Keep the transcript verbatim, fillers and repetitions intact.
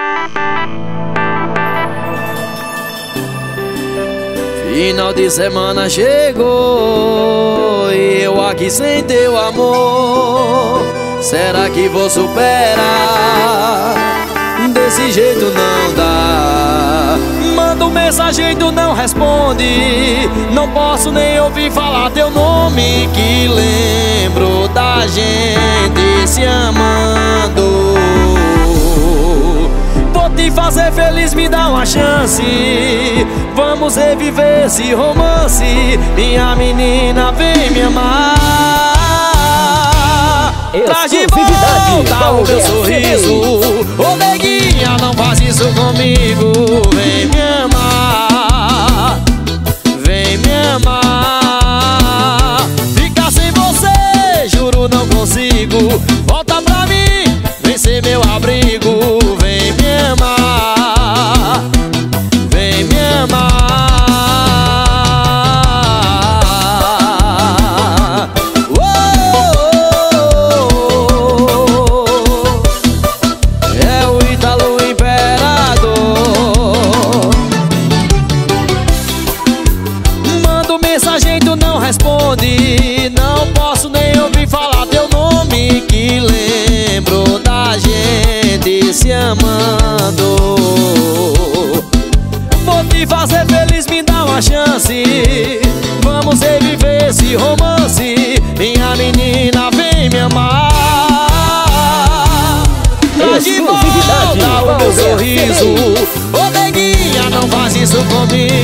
Final de semana chegou e eu aqui sem teu amor. Será que vou superar? Desse jeito não dá. Mando mensagem e tu não responde. Não posso nem ouvir falar teu nome, que lembro da gente se amando. Vou te fazer feliz, me dá uma chance. Vamos reviver esse romance. Minha menina, vem me amar. Traz de volta o meu sorriso. Ô neguinha, não faz isso comigo. Vem me amar, vem me amar. Ficar sem você, juro não consigo. Volta pra mim, vem ser meu abrigo. Vem me amar, vem me amar. Mensagem tu não responde. Não posso nem ouvir falar teu nome, que lembro da gente se amando. Vou te fazer feliz, me dá uma chance. Vamos reviver esse romance. Minha menina, vem me amar. Traz de volta o meu sorriso. Ô neguinha, não faz isso comigo.